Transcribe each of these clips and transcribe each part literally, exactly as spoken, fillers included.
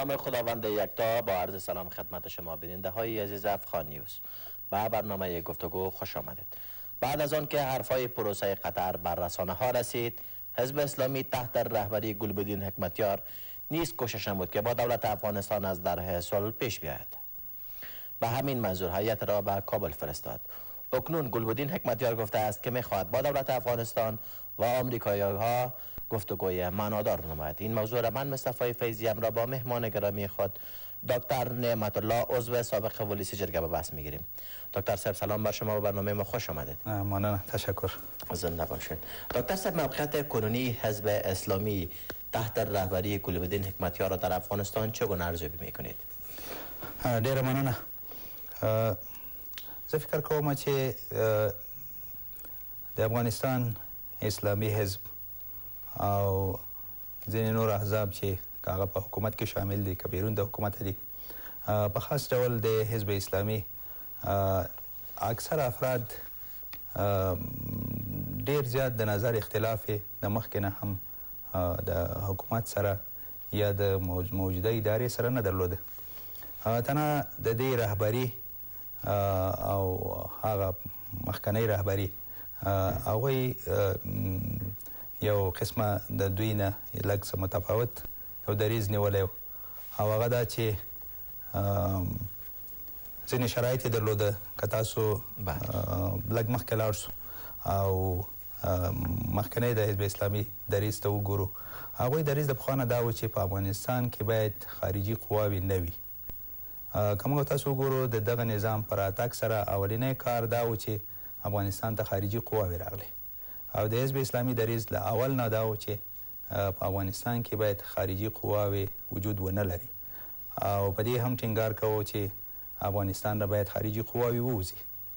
نام خداوند یکتا با عرض سلام خدمت شما بیننده های عزیز افغان نیوز و برنامه گفتگو خوش آمدید. بعد از آن که حرفای پروسه قطر بر رسانه ها رسید، حزب اسلامی تحت رهبری گلبدین حکمتیار نیز کوشش نمود که با دولت افغانستان از طرح صلح پیش بیاید. به همین منظور هیئت را به کابل فرستاد. اکنون گلبدین حکمتیار گفته است که میخواهد با دولت افغانستان و آمریکایی‌ها گفتگوی معنادار نماید. این موضوع را من مصطفی فیضیم را با مهمان گرامی خود دکتر نعمت الله عضو سابق ولیسی جرگه به بحث میگیریم. دکتر صاحب سلام بر شما و برنامه ما خوش آمدید. ممنون، تشکر. زنده باشید. دکتر صاحب، موقعیت کنونی حزب اسلامی تحت رهبری گلبدین حکمتیار را در افغانستان چگونه ارزیابی میکنید؟ ډیره مننه. زه فکر کوم چې د افغانستان اسلامي حزب او ځینې نور احزاب چې هغه په حکومت کې شامل دي که بیرون د حکومت دي، په خاص ډول د حزب اسلامي اکثر افراد ډیر زیات د نظر اختلاف د مخکې نه هم د حکومت سره یا د موجوده ادارې سره نه درلوده. تنها د دې رهبري او هغه مخکنی رهبري هغوی یو قسمه د دوی نه لږ څه متفاوت یو دریځ نیولی و او هغه دا چې ځینې شرایط یې درلوده. که تاسو لږ مخکې لاړ سو او مخکنی د حزب اسلامي دریځ ته وګورو، هغوی دریځ د پخوا نه دا و چې په افغانستان کې باید خارجي قواوې نه وي. که موږ تاسو وګورو د دغه نظام په راتګ سره اولنی کار دا و چې افغانستان ته خارجي قواوې راغلې او د حزب اسلامي دریځ له اول نه دا و چې په افغانستان کې باید خارجي قواوې وجود ونه لري او په دې هم ټینګار کوو چې افغانستان را باید خارجي قواوې ووځي.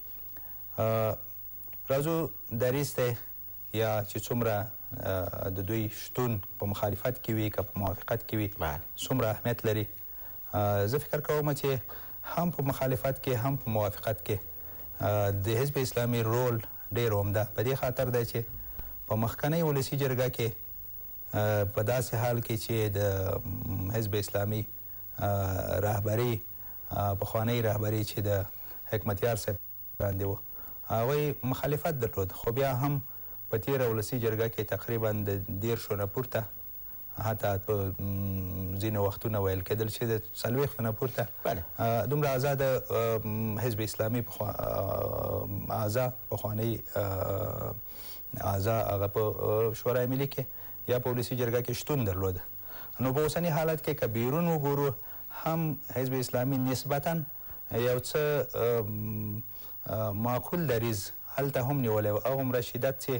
راځو دریځ ته یا چې څومره د دوی شتون په مخالفت کې وي که په موافقت کې وي څومره اهمیت لري. زه فکر کوم چې هم په مخالفت کې هم په موافقت کې د حزب اسلامي رول ډیر عمده په دې خاطر دی چې په مخکنۍ ولسي جرګه کې په داسې حال کې چې د حزب اسلامي رهبري پخوانی رهبري چې د حکمتیار صاحب باندې و هغوی مخالفت درلود، خو بیا هم په تیره ولسي جرګه کې تقریبا د دیرشو نه پورته حتی په ځینو وختونه ویل کېدل چې د څلوېښتو نه پورته دومره اعضا د حزب اسلامي اعضا پخواني اعضا هغه په شورای ملي کې یا په ولسي جرګه کې شتون درلوده. نو په اوسني حالت کې که بیرون وګورو هم حزب اسلامي نسبتا یو څه معقول دریځ هلته هم نیولی و. هغومره شدت چې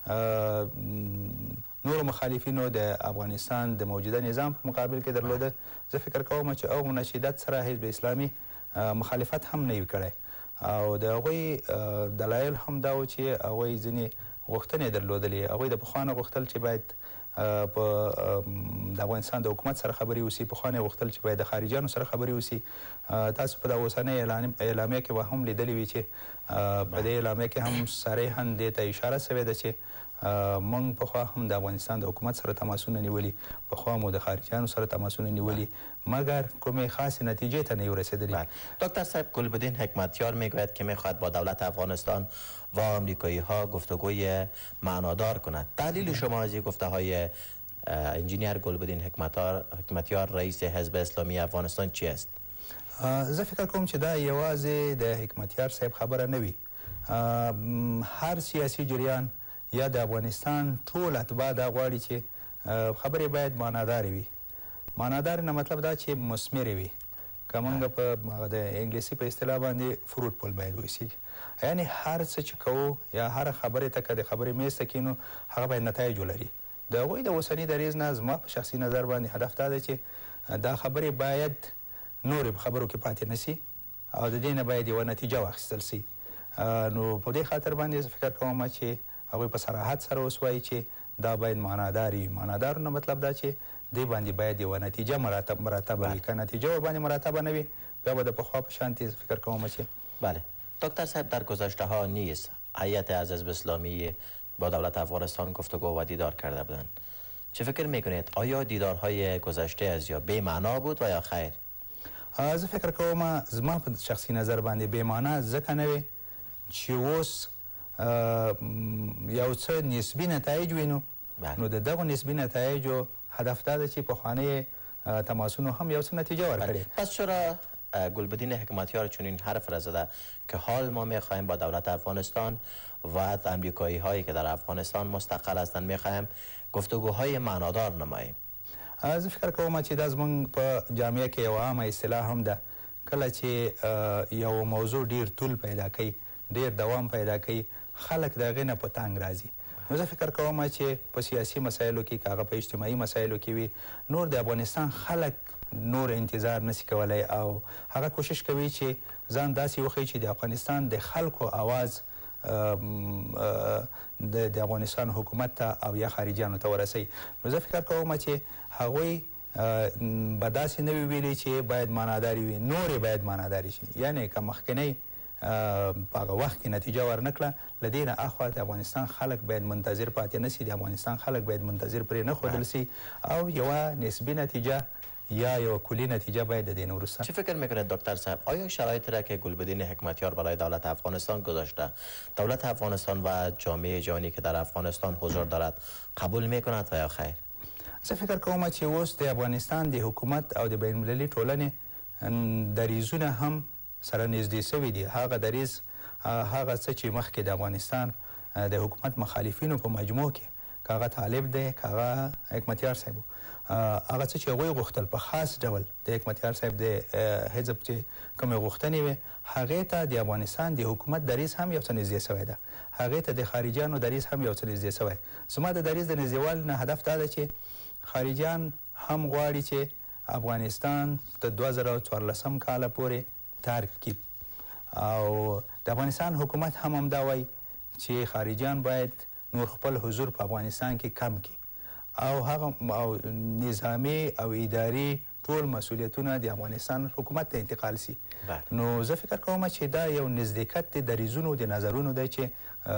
نور مخالفینو د افغانستان د موجوده نظام په مقابل کې درلوده، زه فکر کوم چې هغومره شدت سره حزب اسلامي مخالفت هم نه وي کړی او د هغوی دلایل هم دا و چې هغوی ځینې غوښتنې درلودلې. هغوی د پخوا نه غوښتل چې باید په د افغانستان د حکومت سره خبرې وسي، پخوا نه غوښتل چې باید د خارجیانو سره خبرې وسي. تاسو په د اوسنۍ اعلامیه کې به هم لیدلې وي چې په دې اعلامیه کې هم صریحا دې ته اشاره سوې ده چې موږ پخوا هم د افغانستان د حکومت سره تماسونه نیولي، پخوا مو د خارجیانو سره تماسونه نیولي، مگر کومې خاصې نتیجې ته نه یو رسیدلی. دکتر صاحب، گلبدین حکمتیار میگوید که میخواهد با دولت افغانستان و آمریکایی ها گفتگوی معنادار کند. تحلیل شما از این گفته های انجینیر گلبدین حکمتیار رئیس حزب اسلامی افغانستان چی است؟ زه فکر کوم چې دا یوازې د حکمتیار صاحب خبره نه وي. هر سیاسي جریان یا د افغانستان ټول اتباع دا غواړي چې خبرې باید معنادارې وي. معنادار نه مطلب دا چې مثمرې وي، که موږ په د انګلیسي په اصطلاح باندې فروټفول باید وایسي، یعنې هر څه چې کوو یا هر خبرې ته که د خبرې میز ته کینو هغه باید نتایج ولري. د هغوی د اوسني دریځ نه زما په شخصي نظر باندې هدف دا دی چې دا خبرې باید نورې په خبرو کې پاتې نه سي او د دې نه باید یوه نتیجه واخیستل سي. نو په دې خاطر باندې زه فکر کوم چې هغوی په صراحت سره اوس وایي چې دا باید معنادار وي. معنادار نه مطلب دا چې دې باندې باید یوه نتیجه مراتب مراتبه وي. که نتیجه ورباندې مراتبه نه وي بیا به د پخوا په شانتې فکر کوم چې بله. دکتر صاحب، در گذشته ها نیز هیئت از حزب اسلامی با دولت افغانستان گفتگو و دیدار کرده بودند. چه فکر میکنید آیا دیدارهای گذشته از یا بی معنا بود و یا خیر؟ زه فکر کوم زما په شخصي نظر باندې بې معنا ځکه نه وي چې اوس یو څه نسبي نتایج وینو نو د دغو نسبي نتایجو هدف دا ده چې پخوانۍ تماسونو هم یو څه نتیجه ورکړې. پس چرا گلبدین حکمتیار چنین حرف را زده که حال ما میخواهیم با دولت افغانستان و امریکایی هایی که در افغانستان مستقر هستند میخواهیم گفتگوهای معنادار نماییم؟ زه فکر کوم چې دا زموږ په جامعه کې یوه عامه اصطلاح هم ده کله چې یو موضوع ډیر طول پیدا کوي ډیر دوام پیدا کوي خلک د هغې نه په تنګ راځي. نو زه فکر کوم چې په سیاسي مسایلو کې که هغه په اجتماعي مسایلو کې وي نور د افغانستان خلک نور انتظار نسی کولی او هغه کوشش کوي چې ځان داسې وښیي چې د افغانستان د خلکو آواز د افغانستان حکومت ته او یا خارجیانو ته ورسوي. نو زه فکر کوم چې هغوی به داسې نه وي ویلي چې باید معناداري وي نورې باید معناداري شي یعنې که مخکنی په هغه وخت کې نتیجه ورنکړه له دې نه اخوا د افغانستان خلک باید منتظر پاتې نه سي د افغانستان خلک باید منتظر پرې نه ښودل سي او یوه نسبي نتیجه یا یو کلی نتیجه باید د دین وروسته. چه فکر میکنید دکتر صاحب آیا شرایطی را که گلبدین حکمتیار برای دولت افغانستان گذاشته دولت افغانستان و جامعه جهانی که در افغانستان حضور دارد قبول میکند و یا خیر؟ زه فکر کوم چې اوس د افغانستان د حکومت او د بین المللي ټولنې دریځونه هم سره نږدې سوي دي. هغه دریځ هغه څه چې مخکې د افغانستان د حکومت مخالفینو په مجموع کې که هغه طالب دی که هغه حکمتیار صاحب هغه څه چې هغوی غوښتل په خاص ډول د حکمتیار صاحب د حزب چې کومې غوښتنې وې هغې ته د افغانستان د حکومت دریځ هم یو څه نږدې سوی ده هغې ته د خارجیانو دریځ هم یو څه نږدې سوی. زما د دریځ د نږدېوالي نه هدف دا ده چې خارجیان هم غواړي چې افغانستان د دوه زره څوارلسم کاله پورې ترک کړي او د افغانستان حکومت هم همدا وایي چې خارجیان باید نور خپل حضور په افغانستان کې کم کړي او هغه او نظامي او اداري ټول مسؤلیتونه د افغانستان حکومت ته انتقال سي. نو زه فکر کوم چې دا یو نزدېکت د دریځونو د نظرونو دی چې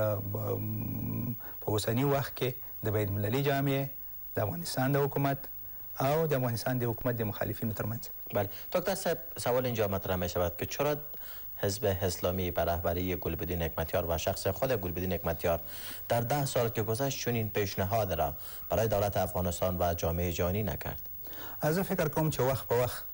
په اوسني وخت کې د بین المللي جامعې د افغانستان د حکومت او د افغانستان د حکومت د مخالفینو ترمنځ. بله دکتر صاحب سوال اینجا مطرح می شود که چرا حزب اسلامی به رهبری گلبدین حکمتیار و شخص خود گلبدین حکمتیار در ده سال که گذشت چنین پیشنهاد را برای دولت افغانستان و جامعه جهانی نکرد؟ زه فکر کوم چې وخت په وخت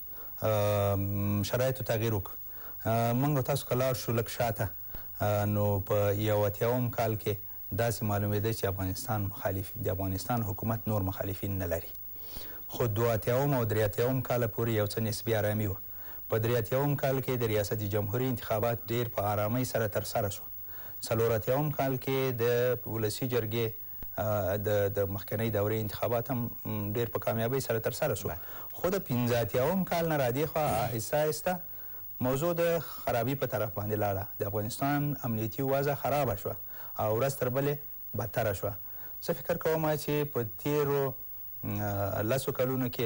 شرایطو تغییر وکړ. موږ او تاسو که لاړ شو لږ شاته نو په یو اتیاوم کال کې داسې معلومېده چې افغانستان مخالف د افغانستان حکومت نور مخالفین نه لري خو دوه اتیاوم او درې اتیاوم کاله پورې یو څه نسبي ارامي وه. په درې اتیاوم کال کې د ریاست جمهوري انتخابات ډیر په آرامۍ سره ترسره شو. څلور اتیاوم کال کې د ولسي جرګې د مخکنۍ دورې انتخابات هم ډیر په کامیابۍ سره ترسره شو. خو د پنځه اتیاوم کال نه را دې خوا آهسته آهسته موضوع د خرابي په طرف باندې لاړه. د افغانستان امنیتي وضع خرابه شوه او ورځ تر بلې بدتره شوه. زه فکر کوم چې په تیرو لسو کلونو کې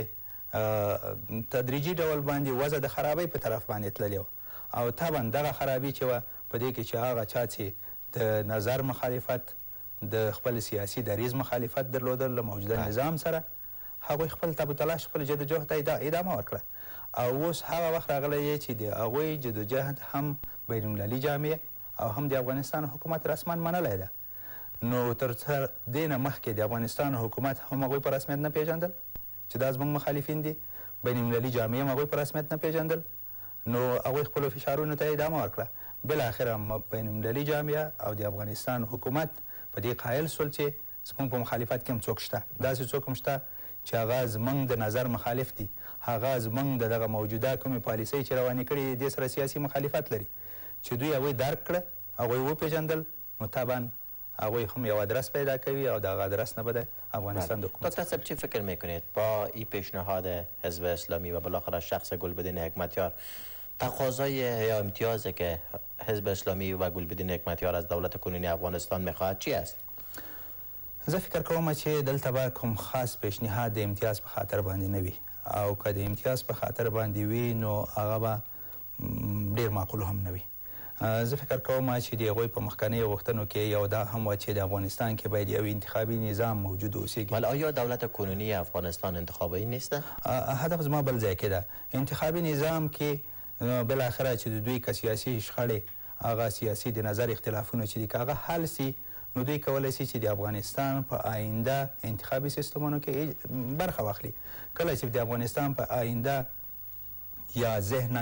تدریجي ډول باندې وضع د خرابۍ په طرف باندې تللې وه او طبعا دغه خرابي چې وه په دې کې چې هغه چا چې د نظر مخالفت د خپل سیاسي دریځ مخالفت درلودل له موجوده نظام سره هغوی خپل تب و تلاش خپل جدوجهد ته ادامه ورکړه او اوس هغه وخت راغلی چې د هغوی جدوجهد هم بین المللي جامعه او هم د افغانستان حکومت رسما منلی ده. نو تر دې نه مخکې د افغانستان حکومت هم هغوی په رسمیت نه پیژندل چې دا زموږ مخالفین دي بین المللي جامعه هم هغوی په رسمیت نه پیژندل نو هغوی خپلو فشارونو ته ادامه ورکړه. بالاخره بین المللي جامعه او د افغانستان حکومت په دې قایل شول چې زموږ په مخالفت کې هم څوک شته داسې څوک هم شته چې هغه زموږ د نظر مخالف دي هغه زموږ د دغه موجوده کومې پالیسۍ چې روانې کړي دې سره سیاسي مخالفت لري چې دوی هغوی درک کړه هغوی وپېژندل نو طبعا هغوی هم یو ادرس پیدا کوي او دغه ادرس نه به د افغانستان د حکومت. دکتر صاحب چی فکر میکنید با این پیشنهاد حزب اسلامی و بالاخره شخص گلبدین حکمتیار تقاضای یا امتیازی که حزب اسلامی و گلبدین حکمتیار از دولت کنونی افغانستان میخواهد چی است؟ زه فکر کوم چې دلته به کوم خاص پیشنهاد د امتیاز په خاطر باندې نه وي او که د امتیاز په خاطر باندې وي نو هغه به ډېر معقول هم نه وي زه فکر کوم چې د هغوی په مخکنیو غوښتنو کې یو دا هم وه چې د افغانستان کې باید یو انتخابي نظام موجود اوسیږي. ولی آیا دولت کنونی افغانستان انتخابی نیست؟ هدف زما بل ځای کې ده. انتخابي نظام کې بالاخره چې د دوی که سیاسي شخړې هغه سیاسي د نظر اختلافونه چې دي که هغه حل سي نو دوی کولی شي چې د افغانستان په آینده انتخابي سیستمونو کې برخه واخلي. کله چې د افغانستان په آینده یا ذهنا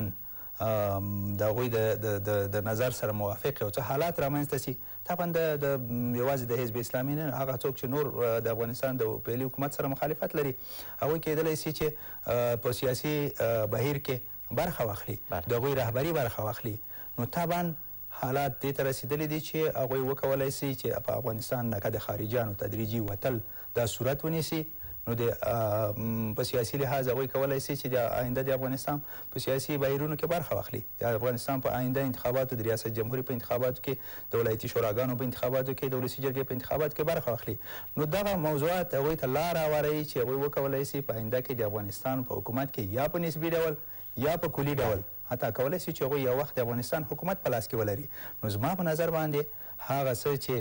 د هغوی د نظر سره موافق یو څه حالات رامنځته سي، طبعا د یوازې د حزب اسلامي نه هغه څوک چې نور د افغانستان د فعلي حکومت سره مخالفت لري هغوی کیدلی سي چې په سیاسي بهیر کې برخه واخلي، د هغوی رهبري برخه واخلي. نو طبعا حالات دې ته رسېدلي دي چې هغوی وکولی سي چې په افغانستان نه که د خارجیانو تدریجي وتل دا صورت ونیسي نو د په سیاسي لحاظ هغوی کولی سي چې د آینده د افغانستان په سیاسي بهیرونو کې برخه واخلي. د افغانستان په آینده انتخاباتو د ریاست جمهوري په انتخاباتو کې د ولایتي شوراګانو په انتخاباتو کې د ولسي جرګې په انتخاباتو کې برخه واخلي. نو دغه موضوعات هغوی ته لاره هواروي چې هغوی وکولی سي په آینده کې د افغانستان په حکومت کې یا په نسبي ډول یا په کلي ډول حتی کولی سي چې هغوی یو وخت د افغانستان حکومت په لاس کې ولري. نو زما په نظر باندې هغه څه چې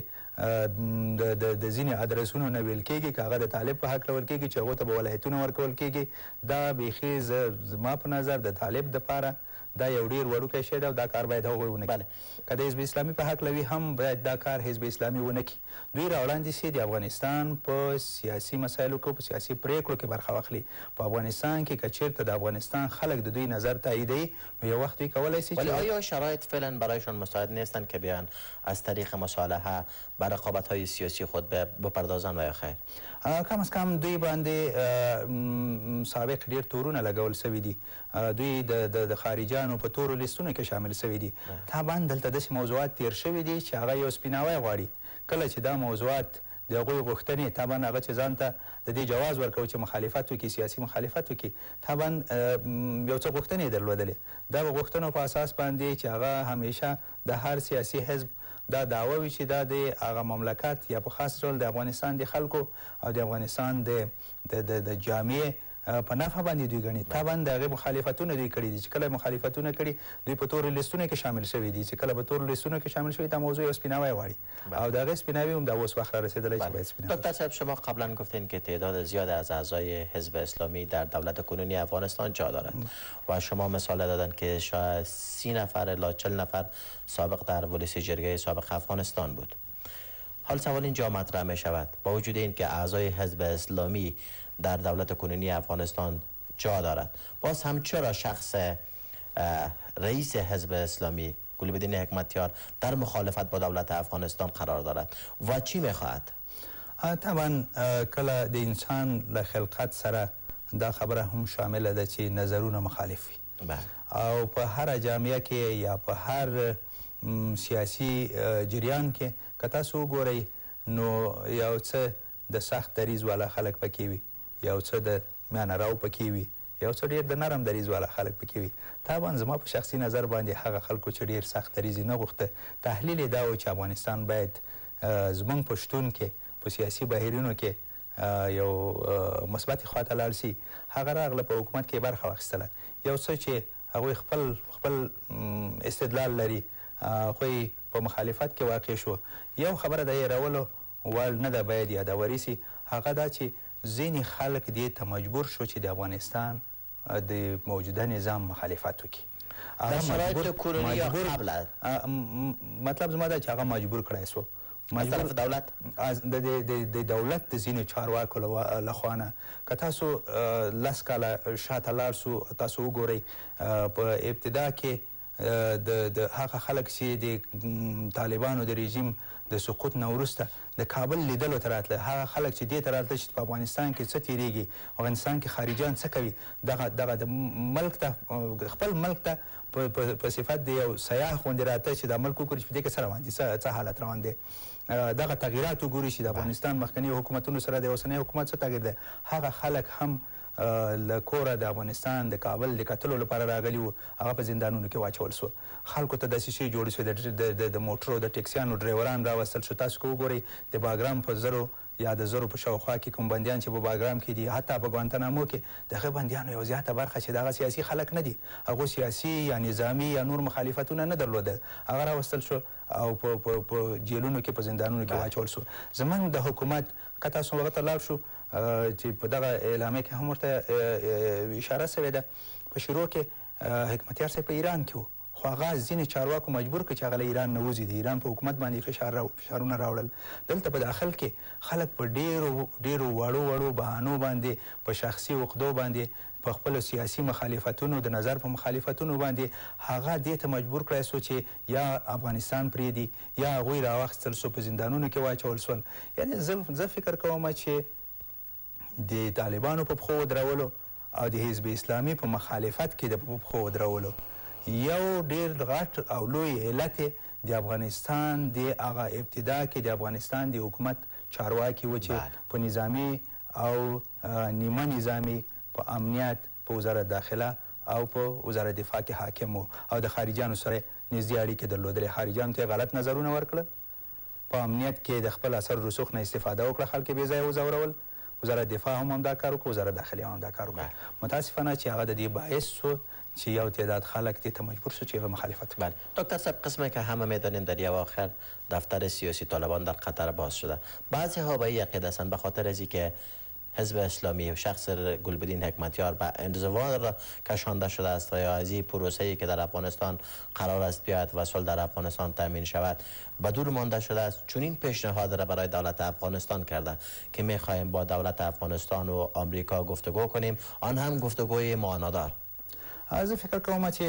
د ځینې ادرسونو نه ویل کېږي که هغه د طالب په هکله ورکېږي چې هغو ته به ولایتونه ورکول کېږي دا بیخي زما په نظر د طالب دپاره دا یو ډېر وړوکی شی ده او دا کار باید هغوی ونه کړي. که د حزب اسلامي په هکله وي هم باید دا کار حزب اسلامي ونه کړي. دوی راوړاندې سي د افغانستان په سیاسي مسایلو کې په سیاسي پریکړو کې برخه واخلي. په افغانستان کې که چېرته د افغانستان خلک د دوی نظر تاییدوي نو یو وخت دوی کولی سي. ولی آیا شرایط فعلا برایشان مساعد نیستند که بیان از طریق مصالحه به رقابت‌های سیاسی خود بپردازند و یا خیر؟ کم از کم دوی باندې سابق ډېر تورونه لګول سوي دي. دوی د خارجیانو په تورو لیستونو کې شامل سوي دي. طبعا دلته داسې موضوعات تیر شوي دي چې هغه یو سپیناوی غواړي. کله چې دا موضوعات د هغوی غوښتنې طبعا هغه چې ځان ته د دې جواز ورکوي چې مخالفت وکړي، سیاسي مخالفت وکړي، طبعا یو څه غوښتنې یې درلودلې. دغه غوښتنو په اساس باندې چې هغه همیشه د هر سیاسي حزب دا دعوه وي چې دا د هغه مملکت یا په خاص ډول د افغانستان د خلکو او د افغانستان د جامعې په نفع باندې دوی ګڼي. طبعا د هغې مخالفتونه دوی کړي دي چې کله مخالفتونه کړي دوی په تورو لیستونو کې شامل شوي دي چې کله په تورو لیستونو کې شامل شوي دا موضوع یو سپیناوی غواړي او د هغې سپیناوي هم دا اوس وخت را رسېدلی چې باید سپیناوی. دکتر صاحب شما قبلا گفتین که تعداد زیاد از اعضای حزب اسلامی در دولت کنونی افغانستان جا دارند و شما مثال دادن که شاید سی نفر الی چهل نفر سابق در ولسی جرگه سابق افغانستان بود. حال سوال اینجا مطرح می شود با وجود اینکه اعضای حزب اسلامی در دولت کنونی افغانستان جا دارد باز هم چرا شخص رئیس حزب اسلامی گلبدین حکمتیار در مخالفت با دولت افغانستان قرار دارد و چی میخواهد؟ طبعا کله د انسان له خلقت سره دا خبره هم شامله ده چې نظرونه مخالف وي او په هر جامعه کې یا په هر سیاسي جریان کې که تاسو وګورئ نو یو څه د سخت دریځ والا خلک پکې وي، یو څه د میانه راو پکې وي، یو څه ډېر د نرم دریځ والا خلک پکې وي. طبعا زما په شخصي نظر باندې هغه خلکو چې ډېر سخت دریځ یې نه غوښته تحلیل یې دا و چې افغانستان باید زموږ په شتون کې په سیاسي بهیرونو کې یو مثبتې خواته لاړ سي. هغه راغله په حکومت کې برخه واخیستله. یو څه چې هغوی خپل خپل استدلال لري هغوی په مخالفت کې واقع شو. یو خبره د هېرولو وړ نه ده باید یادوري سي، هغه دا چې ځینې خلک دې ته مجبور شو چې د افغانستان د موجوده نظام مخالفت وکړي. در شرایط کنونی یا قبل؟ مطلب زما دا چې هغه مجبور کړی سو از طرف دولت د دولت د ځینې چارواکو لخوا نه. که تاسو لس کاله شاته لاړ سو تاسو وګورئ په ابتدا کې د هغه خلک چې د طالبانو د رژیم د سقوط نه وروسته د کابل لیدلو ته راتله، هغه خلک چې دې ته راتله چې په افغانستان کې څه تېرېږي، افغانستان کې خارجیان څه کوي، دغه دغه د ملک ته خپل ملک ته په صفت د یو سیاح غوندې راته چې دا ملک وګوري چې په دې کې څه روان دي، څه حالت روان دی، دغه تغییرات وګوري چې د افغانستان مخکني حکومتونو سره د اوسني حکومت څه تغییر دی. هغه خلک هم له کوره د افغانستان د کابل د کتلو لپاره راغلي وو، هغه په زندانونو کې واچول سو. خلکو ته داسې شی جوړ شو د موټرو د ټیکسیانو ډریوران راوستل شو. تاسو که وګورئ د باګرام په زرو یا د زرو په شاوخوا کې کوم بندیان چې په باګرام کې دي، حتی په ګوانتنامو کې د هغه بندیانو یو زیاته برخه چې دغه سیاسي خلک نه دي، هغو سیاسي یا نظامي یا نور مخالفتونه نه درلودل، هغه راوستل شو او په جیلونو کې په زندانونو کې واچول شو. زموږ د حکومت که تاسو هغه ته لاړ شو چې په دغه اعلامیه کې هم ورته اشاره سوې ده، په شروع کې حکمتیار صاحب په ایران کې و، خو هغه ځینې چارواکو مجبور کړ چې هغه له ایران نه وځي، د ایران په حکومت باندې فشار فشارونه راوړل. دلته په داخل کې خلک په ډېرو ډېرو وړو وړو بهانو باندې، په شخصي عقدو باندې، په خپلو سیاسي مخالفتونو د نظر په مخالفتونو باندې هغه دې ته مجبور کړی سو چې یا افغانستان پرېږدي یا هغوی راواخیستل سو، په زندانونو کې واچول سول. یعنې زه فکر کوم چې د طالبانو په پښو ودرولو او د حزب اسلامي په مخالفت کې د په پښو ودرولو یو ډېر غټ او لوی علت د افغانستان د هغه ابتدا کې د افغانستان د حکومت چارواکي و چې په نظامي او نیمه نظامي، په امنیت، په وزارت داخله او په وزارت دفاع کې حاکم و او د خارجیانو سره نږدې اړیکې درلودلې. خارجیانو ته غلط نظرونه ورکړل، په امنیت کې د خپل اثر رسوخ نه استفاده وکړه، خلک بې ځایه وځورول. وزارت دفاع هم همدا کار وکړو، وزارت داخلي هم همدا کار وکړو. متاسفانه چې هغه د دې باعث شو چې یو تعداد خلک دې ته مجبور شو چې هغه مخالفت بله. دکتر صاحب، قسمی که همه میدانیم در اواخر دفتر سیاسی طالبان در قطر باز شده، بعضی ها به این عقیده هستند به خاطر از اینکه حزب اسلامی و شخص گلبدین حکمتیار به انزوا را کشانده شده است و یا از این پروسه‌ای که در افغانستان قرار است بیاید و صلح در افغانستان تامین شود به دور مانده شده است، چون این پیشنهاد را برای دولت افغانستان کرده که می‌خواهیم با دولت افغانستان و آمریکا گفتگو کنیم، آن هم گفتگوی معنادار. زه فکر کوم چې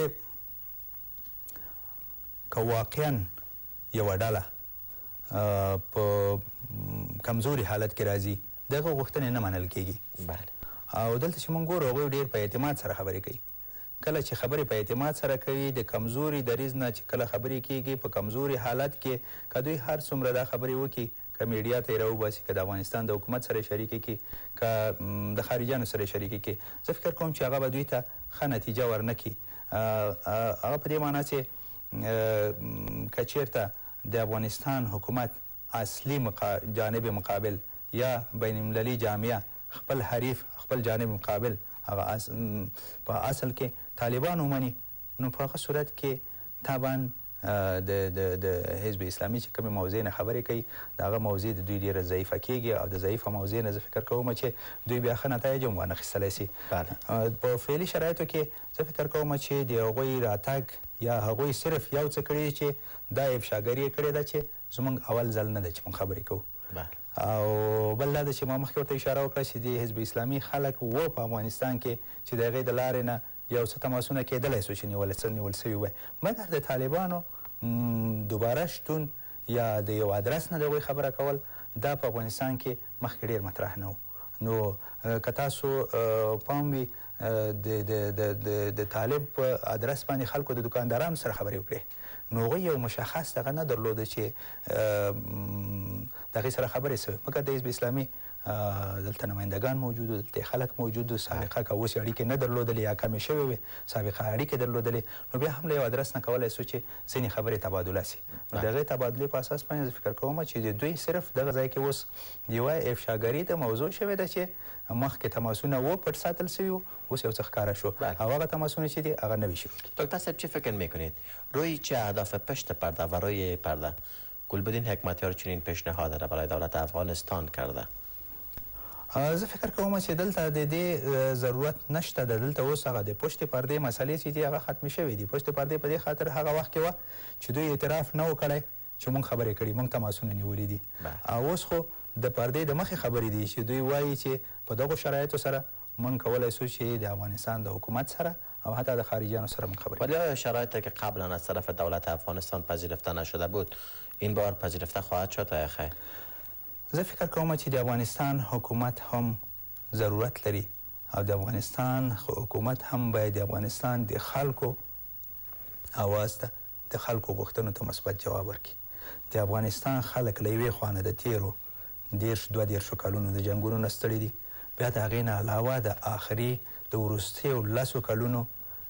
که واقعا یوه ډله په کمزوري حالت کې راځي، دغه غوښتنې نه منل کېږي. او دلته چې موږ ګورو هغوی ډېر په اعتماد سره خبرې کوي. کله چې خبرې په اعتماد سره کوي، د کمزوري دریځ نه چې کله خبرې کېږي، په کمزوري حالت کې که دوی هر څومره دا خبرې وکړي، که میډیا ته یې راوباسي، که د افغانستان د حکومت سره شریکې کړي، که د خارجیانو سره شریکې کړي، زه فکر کوم چې هغه به دوی ته ښه نتیجه ورنه کړي. هغه په دې معنا چې که چېرته د افغانستان حکومت اصلي جانب مقابل یا بین المللي جامعه خپل حریف خپل جانب مقابل هغه په اصل کې طالبان ومني، نو په هغه صورت کې طبعا د حزب اسلامي چې کومې موضوع نه خبرې کوي، د هغه موضوع د دوی ډېره ضعیفه کېږي او د ضعیفه موضوع نه زه فکر کوم چې دوی بیا ښه نتایج هم وانخیستلی سي. په فعلي شرایطو کې زه فکر کوم چې د هغوی راتګ یا هغوی صرف یو څه کړي چې دا افشاګري یې کړې ده چې زموږ اول ځل نه ده چې موږ خبرې کوو. او بل دا ده چې ما مخکې ورته اشاره وکړه چې د حزب اسلامي خلک و په افغانستان کې چې د هغې د لارې نه یو څه تماسونه کېدلی سو چې نیول سوي وی، مګر د طالبانو دوباره شتون یا د یو ادرس نه د هغوی خبره کول دا په افغانستان کې مخکې ډېر مطرح نه و. نو که تاسو پام وي د طالب په ادرس باندې خلکو د دکاندارانو سره خبرې وکړې، نو هغوی یو مشخص دغه نه درلوده چې د هغې سره خبرې سوې، مګر د حزب اسلامي دلته نمایندګان موجود و، دلته خلک موجود و، سابقه که اوس اړیکې نه درلودلې یا کمې شوې وې، سابقه اړیکې درلودلې، نو بیا هم له یو ادرس نه کولی سو چې ځینې خبرې تبادله سي. نو د هغې تبادلې په اساس باندې زه فکر کوم چې د دوی صرف دغه ځای کې اوس یوه افشاګري د موضوع شوې ده چې مخکې تماسونه و پټ ساتل سوي و، اوس یو څه ښکاره شو او هغه تماسونه چې دي هغه نوي شروع کړي. دکتر صاحب، چه فکر میکنید روی چه اهداف پشت پرده و روی پرده گلبدین حکمتیار چنین پیشنهاد را برای دولت افغانستان کرده؟ زه فکر کوم چې دلته د دې ضرورت نشته ده. دلته اوس هغه د پشت پردې مسلې چې دي هغه ختمې شوې دي. پشت پردې په دې خاطر هغه وخت کې وه چې دوی اعتراف نه و کړی چې موږ خبرې کړي، موږ تماسونه نیولي دي. او اوس خو د پردې د مخې خبرې دي چې دوی وایي چې په دغو شرایطو سره موږ کولی سو چې د افغانستان د حکومت سره او حتی د خارجیانو سره موږ خبرې. ولی آیا شرایطی که قبلا از طرف دولت افغانستان پذیرفته نشده بود این بار پذیرفته خواهد شد یا خیر؟ زه فکر کوم چې د افغانستان حکومت هم ضرورت لري او د افغانستان حکومت هم باید د افغانستان د خلکو اواز ته د خلکو غوښتنو ته مثبت جواب ورکړي. د افغانستان خلک له یوې خوا نه د تیرو دېرش دوه دېرشو کلونو د جنګونو نه ستړي دي، بیا د هغې نه علاوه د آخري د وروستیو لسو کلونو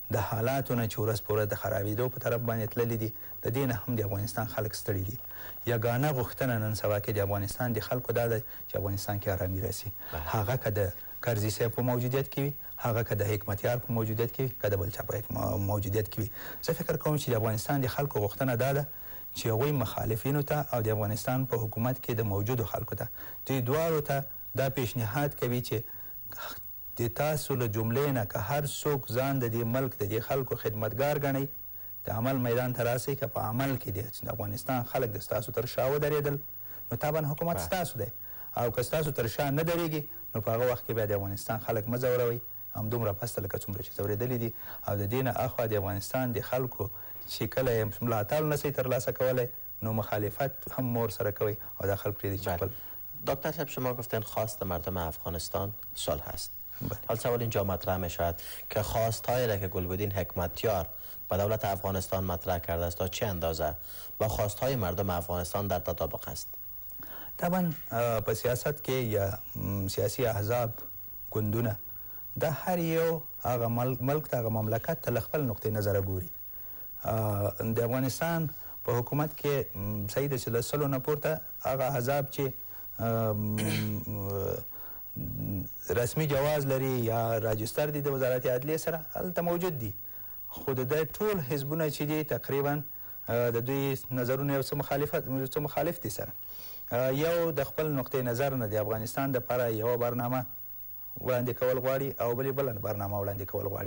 د حالاتو نه چې ورځ په ورځ د خرابېدو په طرف باندې تللي دي د دې نه هم د افغانستان خلک ستړي دي. یګانه غوښتنه نن سبا کې د افغانستان د خلکو دا ده چې افغانستان کې ارامي راسي، هغه که د کرزي صاحب په موجودیت کې وي، هغه که د حکمتیار په موجودیت کې وي، که د بل چا په موجودیت کې وي. زه فکر کوم چې د افغانستان د خلکو غوښتنه دا ده چې هغوی مخالفینو ته او د افغانستان په حکومت کې د موجودو خلکو ته دوی دواړو ته دا پیشنهاد کوي چې د تاسو له جملې نه که هر څوک ځان د دې ملک د دې خلکو خدمتګار ګڼئ د عمل میدان ته راسئ، که په عمل کې دی چې د افغانستان خلک د ستاسو تر شا ودرېدل نو طبعا حکومت ستاسو دی، او که ستاسو تر شا نه درېږي نو په هغه وخت کې بیا د افغانستان خلک مه ځوروئ همدومره پسته لکه څومره چې ځورېدلي دي. او د دې نه اخوا د افغانستان د خلکو چې کله یې ملاتړ نسئ ترلاسه کولی نو مخالفت هم مور سره کوي او دا خلک پرېږدي چې خپل. دکتر صاحب شما گفتین خواست مردم افغانستان صلح است. حال سوال اینجا مطرح می شود که خواستهایی را که گلبدین حکمتیار با دولت افغانستان مطرح کرده است تا چه اندازه با خواستهای مردم افغانستان در تطابق است؟ طبعا په سیاست کې یا سیاسي احزاب ګوندونه د هر یو هغه ملک ته هغه مملکت ته له خپل نقطې نظره ګوري. د افغانستان په حکومت کې صحیح ده چې له سلو نه پورته هغه احزاب چې رسمي جواز لري یا راجستر دي د وزارت عدلیې سره هلته موجود دي، خو د دې ټول حزبونه چې دي تقریبا د دوی نظرونه یو څه مخالفت څه مخالف دي سره. یو د خپل نقطې نظر نه د افغانستان دپاره یوه برنامه وړاندې کول غواړي او بلې بله برنامه وړاندې کول غواړي.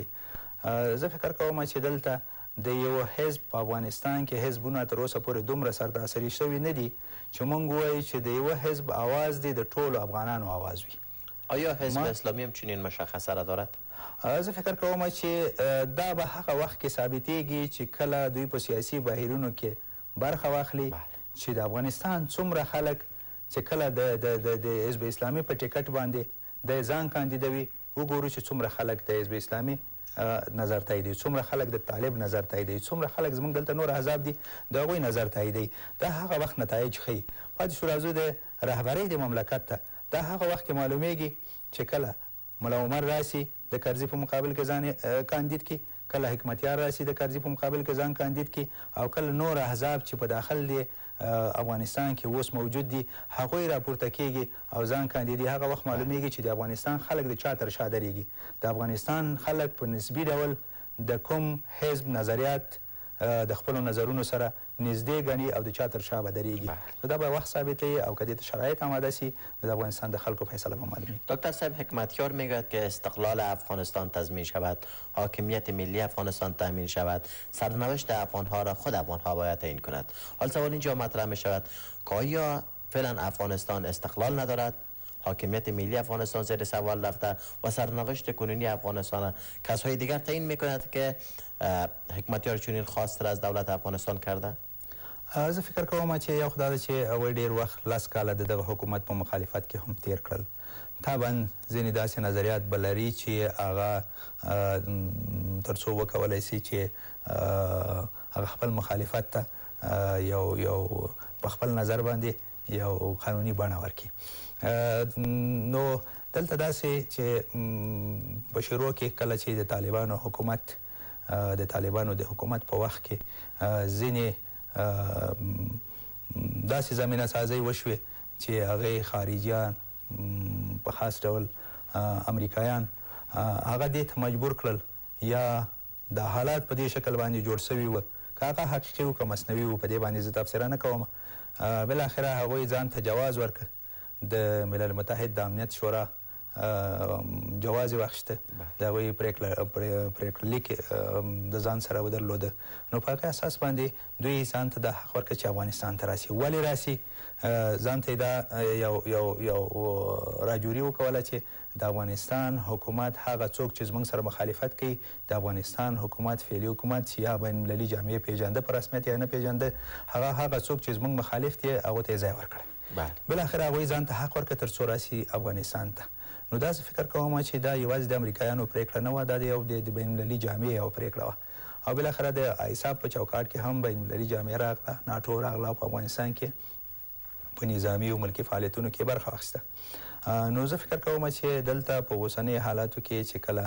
زه فکر کوم چې دلته د یو حزب په افغانستان کې حزبونه تر اوسه پورې دومره سرتاسري شوي نه دي چې موږ ووایو چې د یوه حزب آواز دی د ټولو افغانانو آواز وي. آیا حزب اسلامی هم چنین مشخصه را دارد؟ زه فکر کوم چې دا به هغه وخت کې ثابتېږي چې کله دوی په سیاسي بهیرونو کې برخه واخلي چې د افغانستان څومره خلک چې کله د حزب اسلامي په ټکټ باندې د ځان کاندیدوي وګورو چې څومره خلک د حزب اسلامي نظر تاییدوي، څومره خلک د طالب نظر تاییدوي، څومره خلک زموږ دلته نور احزاب دي د هغوی نظر تاییدوي. دا هغه وخت نتایج ښیي. پاتې شو راځو د رهبرۍ د مملکت ته. دا هغه وخت کې معلومیږي چې کله ملا عمر راسي د کرزي په مقابل کې ځان کاندید کړي، کله حکمتیار راسي د کرزي په مقابل کې ځان کاندید کړي، او کله نور احزاب چې په داخل دی افغانستان کې اوس موجود دي هغوی راپورته کیږي او ځان کاندیدي. هغه وخت معلومیږي چې د افغانستان خلک د چا تر شا درېږي. د افغانستان خلک په نسبي ډول د کوم حزب نظریات د خپلو نظرونو سره نږدې ګڼي او د چا تر شا به درېږي. نو دا به وخت ثابتوي او که دې ته شرایط آماده سي د افغانستان د خلکو فیصله به معلومي. دکتر صاحب حکمتیار میگوید که استقلال افغانستان تضمین شود، حاکمیت ملی افغانستان تامین شود، سرنوشت افغانها را خود افغانها باید تعیین کند. حال سوال اینجا مطرح می شود که آیا فعلا افغانستان استقلال ندارد؟ حاکمیت ملی افغانستان زیر سوال رفته و سرنوشت کنونی افغانستان کسای دیگر تعیین میکند که حکمتیار چنین خواست را از دولت افغانستان کرده؟ زه فکر کوم چې یو خو دا ده چې هغوی ډېر وخت لس کاله د دغه حکومت په مخالفت کې هم تیر کړل. طبعا ځینې داسې نظریات به لري چې هغه تر څو وکولی سي چې هغه خپل مخالفت ته یو یو په خپل نظر باندې یو قانوني بڼه ورکړي. نو دلته داسې چې په شروع کې کله چې د طالبانو حکومت د طالبانو د حکومت په وخت کې ځینې داسې زمینه سازۍ وشوې چې هغې خارجیان په خاص ډول امریکایان هغه دې ته مجبور کړل یا د حالات په دې شکل باندې جوړ سوي وه که هغه حقیقي وو که مصنوي وو په دې باندې زه تبصره نه کوم. بالاخره هغوی ځان ته جواز ورکړ، د ملل متحد د امنیت شورا جواز یې واخیسته، د هغوی پرېکړه لیک د ځان سره ودرلوده. نو په هغه اساس باندې دوی ځان ته دا حق ورکړ چې افغانستان ته راسي. ولې راسي؟ ځان ته یې دا یو یو یو راجوري وکوله چې د افغانستان حکومت هغه څوک چې زموږ سره مخالفت کوي د افغانستان حکومت فعلي حکومت چې یا بین المللي جامعې پیژنده په رسمیت یا نه پیژنده، هغه هغه څوک چې زموږ مخالف دی هغو ته یې ځای ورکړی. بالاخره هغوی ځان ته حق ورکړه تر څو راسي افغانستان ته. نو داسې فکر کوم چې دا یوازې د امریکایانو پرېکړه نه وه، دا د یو د بین المللي جامعې یوه پرېکړه وه. او بالاخره د ایساف په چوکاټ کې هم بین المللي جامعه راغله، ناټو راغله او په افغانستان کې په نظامي او ملکي فعالیتونو کې برخه واخیسته. نو زه فکر کوم چې دلته په اوسنیو حالاتو کې چې کله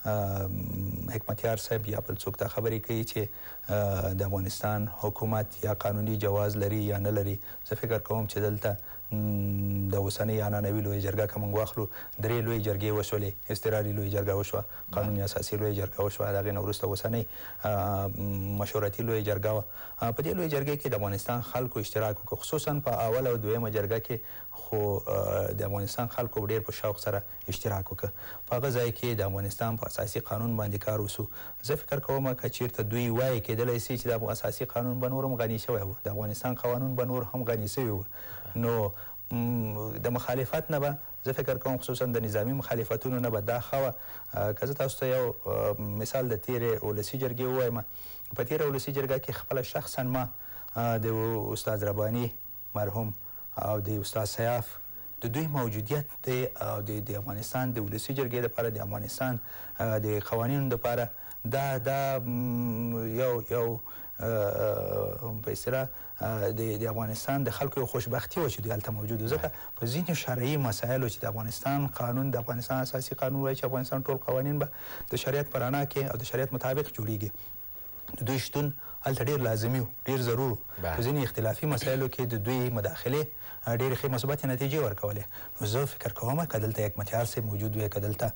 حکمتیار صاحب یا بل څوک دا خبرې کوي چې د افغانستان حکومت یا قانوني جواز لري یا نه لري. زه فکر کوم چې دلته د اوسنۍ عنعنوي لویه جرګه که موږ واخلو درې لویې جرګې وشولې. اضطراري لویه جرګه وشوه، قانوني اساسي لویه جرګه وشوه، د هغې نه وروسته اوسنۍ مشورتي لویه جرګه وه. په دې لویه جرګې کې د افغانستان خلکو اشتراک وکړو، خصوصا په اول او دویمه جرګه کې خو د افغانستان خلکو ډېر په شوق سره اشتراک وکړ. په هغه ځای کې د افغانستان په اساسي قانون باندې کار وسو. زه فکر کوم که چېرته دوی وایي کېدلی سي چې د اساسي قانون به نور هم غني شوی و، د افغانستان قانون به نور هم غني شوي و، نو د مخالفت نه به زه فکر کوم خصوصا د نظامي مخالفتونو نه به دا ښه وه. که زه تاسو ته یو مثال د تېرې ولسي جرګې ووایم، په تېره ولسي جرګه کې خپله شخصا ما د استاد رباني مرحوم او د استاد سیاف د دوی موجودیت دی او د افغانستان د ولسي جرګې لپاره د افغانستان د قوانینو لپاره دا دا یو یو په اصطلاح د افغانستان د خلکو یو خوشبختي وه چې دوی هلته موجود و. ځکه په ځینې شرعي مسایلو چې د افغانستان قانون د افغانستان اساسي قانون وایي چې افغانستان ټول قوانین به د شریعت په رڼا کې او د شریعت مطابق جوړیږي، د دوی شتون هلته ډېر لازمي و، ډېر ضرور و. په ځینې اختلافي مسایلو کې د دوی مداخلې ډېرې ښې مثبتې نتیجې ورکولې. نو زه فکر کوم که دلته حکمتیار صاحب موجود وی، که دلته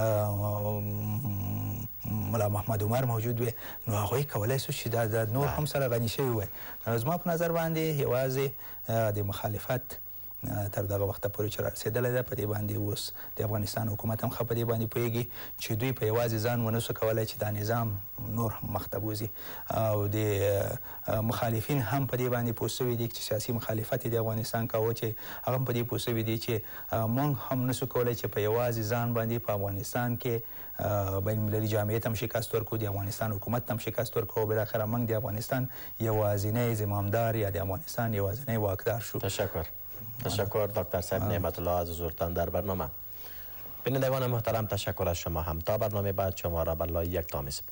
ملا محمد عمر موجود وی، نو هغوی کولی سو چې دا نور هم سره غني شوي وی. زما په نظر باندې یوازې د مخالفت تر دغه وخته پورې چې رارسېدلی ده، په دې باندې اوس د افغانستان حکومت هم ښه په دې باندې پوهېږي چې دوی په یوازې ځان ونه سو کولی چې دا نظام نور هم مخته بوځي، او د مخالفین هم په دې باندې پوه سوي دي چې سیاسي مخالفت یې د افغانستان کاوه، چې هغه هم په دې پوه سوي دي چې موږ هم نسو کولی چې په یوازې ځان باندې په افغانستان کې بین المللي جامعیت هم شکست ورکړو، د افغانستان حکومت هم شکست ورکړو، او بالاخره موږ د افغانستان یوازینی زمامدار یا د افغانستان یوازینی واکدار شو. تشکر. تشکر دکتر صاحب نعمت الله از حضورتان در برنامه. بینندگان محترم تشکر از شما هم. تا برنامه بعد شما را به لای یک تا می سپارم.